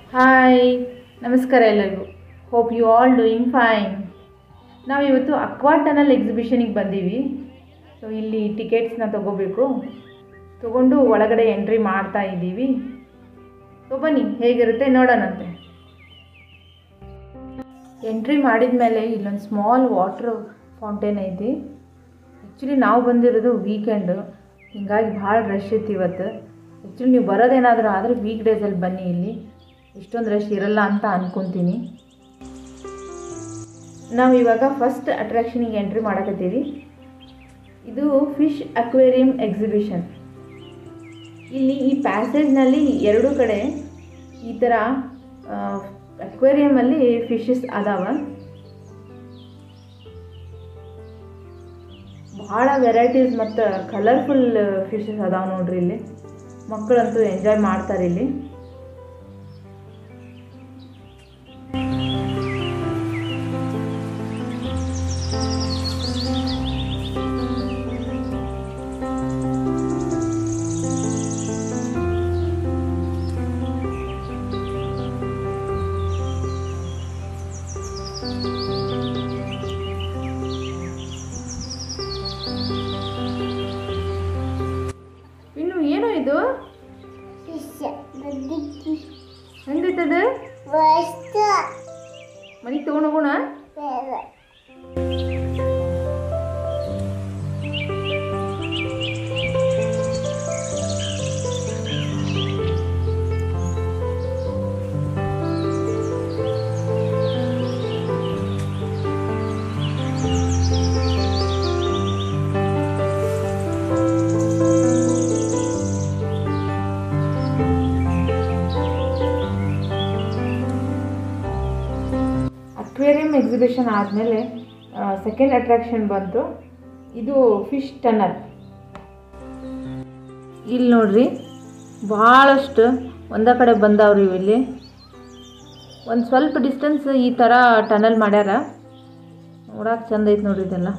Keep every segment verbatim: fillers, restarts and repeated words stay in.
Hi ನಮಸ್ಕಾರ ಎಲ್ಲರಿಗೂ. Hope you all doing fine. ನಾವು ಇವತ್ತು ಅಕ್ವಾ ಟನಲ್ ಎಕ್ಸಿಬಿಷನಿಗೆ ಬಂದೀವಿ. ಸೊ ಇಲ್ಲಿ ಟಿಕೆಟ್ಸ್ನ ತೊಗೋಬೇಕು, ತೊಗೊಂಡು ಒಳಗಡೆ ಎಂಟ್ರಿ ಮಾಡ್ತಾ ಇದ್ದೀವಿ. ಸೊ ಬನ್ನಿ ಹೇಗಿರುತ್ತೆ ನೋಡೋಣಂತೆ. ಎಂಟ್ರಿ ಮಾಡಿದ ಮೇಲೆ ಇಲ್ಲೊಂದು ಸ್ಮಾಲ್ ವಾಟರ್ ಫೌಂಟೇನ್ ಐತಿ. ಆ್ಯಕ್ಚುಲಿ ನಾವು ಬಂದಿರೋದು ವೀಕೆಂಡು, ಹೀಗಾಗಿ ಭಾಳ ರಶ್ ಇತ್ತು ಇವತ್ತು. ಆ್ಯಕ್ಚುಲಿ ನೀವು ಬರೋದೇನಾದರೂ ಆದರೆ ವೀಕ್ ಡೇಸಲ್ಲಿ ಬನ್ನಿ, ಇಲ್ಲಿ ಇಷ್ಟೊಂದು ರಶ್ ಇರಲ್ಲ ಅಂತ ಅಂದ್ಕೊತೀನಿ. ನಾವು ಇವಾಗ ಫಸ್ಟ್ ಅಟ್ರಾಕ್ಷನಿಗೆ ಎಂಟ್ರಿ ಮಾಡಕತ್ತೀವಿ. ಇದು ಫಿಶ್ ಅಕ್ವೇರಿಯಂ ಎಕ್ಸಿಬಿಷನ್. ಇಲ್ಲಿ ಈ ಪ್ಯಾಸೇಜ್ನಲ್ಲಿ ಎರಡೂ ಕಡೆ ಈ ಥರ ಅಕ್ವೇರಿಯಮಲ್ಲಿ ಫಿಶಸ್ ಅದಾವ. ಭಾಳ ವೆರೈಟೀಸ್ ಮತ್ತು ಕಲರ್ಫುಲ್ ಫಿಶಸ್ ಅದಾವ ನೋಡ್ರಿ. ಇಲ್ಲಿ ಮಕ್ಕಳಂತೂ ಎಂಜಾಯ್ ಮಾಡ್ತಾರೆ. ಇಲ್ಲಿ ಏನು ಇದು ಹೆಂಗೈತದ ಮನೆಗೆ ತಗೊಂಡೋಗೋಣ. ಅಕ್ವೇರಿಯಂ ಎಕ್ಸಿಬಿಷನ್ ಆದಮೇಲೆ ಸೆಕೆಂಡ್ ಅಟ್ರಾಕ್ಷನ್ ಬಂತು. ಇದು ಫಿಶ್ ಟನಲ್. ಇಲ್ಲಿ ನೋಡ್ರಿ, ಭಾಳಷ್ಟು ಒಂದೇ ಕಡೆ ಬಂದಾವ್ರಿ. ಇಲ್ಲಿ ಒಂದು ಸ್ವಲ್ಪ ಡಿಸ್ಟೆನ್ಸ್ ಈ ಥರ ಟನಲ್ ಮಾಡ್ಯಾರ. ನೋಡಕ್ಕೆ ಚಂದ ಐತೆ ನೋಡ್ರಿ ಇದೆಲ್ಲ.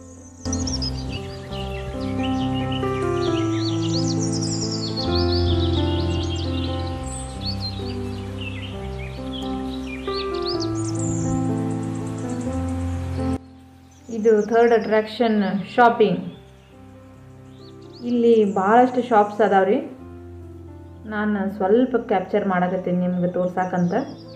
ಇದು ಥರ್ಡ್ ಅಟ್ರಾಕ್ಷನ್ ಶಾಪಿಂಗ್. ಇಲ್ಲಿ ಭಾಳಷ್ಟು ಶಾಪ್ಸ್ ಅದಾವ್ರಿ. ನಾನು ಸ್ವಲ್ಪ ಕ್ಯಾಪ್ಚರ್ ಮಾಡಕತ್ತೀನಿ ನಿಮ್ಗೆ ತೋರ್ಸಾಕಂತ.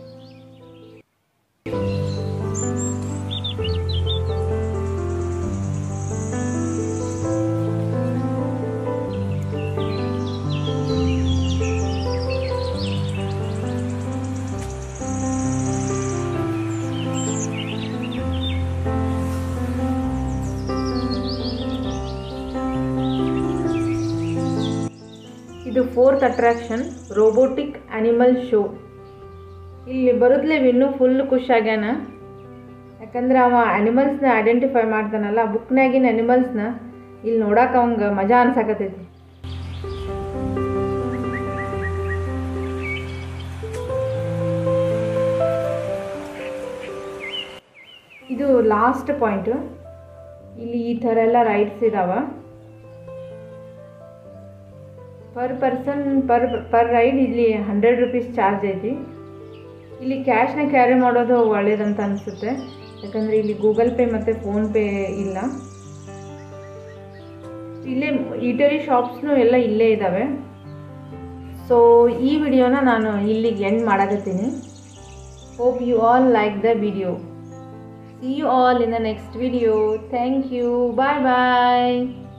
ಇದು fourth attraction, robotic animal show. ಇಲ್ಲಿ ಬರೋದ್ಲೇ ಇನ್ನೂ ಫುಲ್ ಖುಷಿಯಾಗ್ಯಾನ. ಯಾಕಂದ್ರೆ ಅವ ಆ್ಯನಿಮಲ್ಸ್ನ ಐಡೆಂಟಿಫೈ ಮಾಡ್ತಾನಲ್ಲ, ಬುಕ್ನಾಗಿನ ಆ್ಯನಿಮಲ್ಸ್ನ ಇಲ್ಲಿ ನೋಡಕ್ಕೆ ಅವಂಗೆ ಮಜಾ ಅನ್ಸಾಕತ್ತೈತಿ. ಇದು ಲಾಸ್ಟ್ ಪಾಯಿಂಟು. ಇಲ್ಲಿ ಈ ಥರ ಎಲ್ಲ ರೈಡ್ಸ್ ಇದಾವ. Per person per per ride ಇಲ್ಲಿ ಹಂಡ್ರೆಡ್ ರುಪೀಸ್ ಚಾರ್ಜ್ ಐತಿ. ಇಲ್ಲಿ ಕ್ಯಾಶ್ನ ಕ್ಯಾರಿ ಮಾಡೋದು ಒಳ್ಳೇದಂತ ಅನಿಸುತ್ತೆ, ಯಾಕಂದರೆ ಇಲ್ಲಿ ಗೂಗಲ್ ಪೇ ಮತ್ತು ಫೋನ್ಪೇ ಇಲ್ಲ. ಇಲ್ಲೇ ಈಟರಿ ಶಾಪ್ಸ್ನೂ ಎಲ್ಲ ಇಲ್ಲೇ ಇದ್ದಾವೆ. ಸೊ ಈ ವಿಡಿಯೋನ ನಾನು ಇಲ್ಲಿಗೆ ಎಂಡ್ ಮಾಡಕತ್ತೀನಿ. Hope you all like the video. See you all in the next video. Thank you. Bye bye.